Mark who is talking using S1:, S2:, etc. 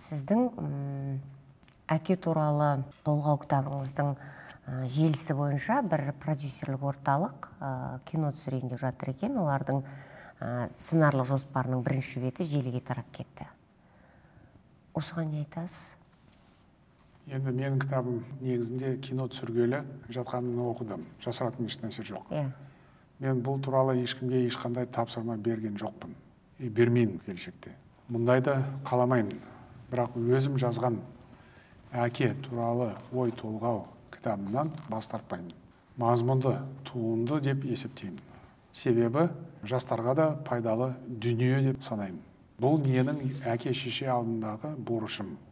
S1: Сіздің әке туралы толғау кітабыңыздың желісі бойынша бір продюсерлік орталық кино түсірейін деп жатыр екен. Олардың сценарлық жоспарының бірінші беті желіге тарап кетті. Осыған не айтасыз?
S2: Енді менің кітабым негізінде кино түсіргелі жатқанын оқыдым. Жасыратын еш нәрсе жоқ. Мен бұл туралы ешкімге ешқандай тапсырма берген жоқпын. Бермеймін келешекте. Мұндайды қаламайын. Бірақ өзім жазған әке туралы ой толғау кітабымнан бас тартпаймын. Мазмұнды туынды деп есептеймін. Себебі жастарға да пайдалы дүние деп санаймын. Бұл менің әке шеше алдындағы борышым.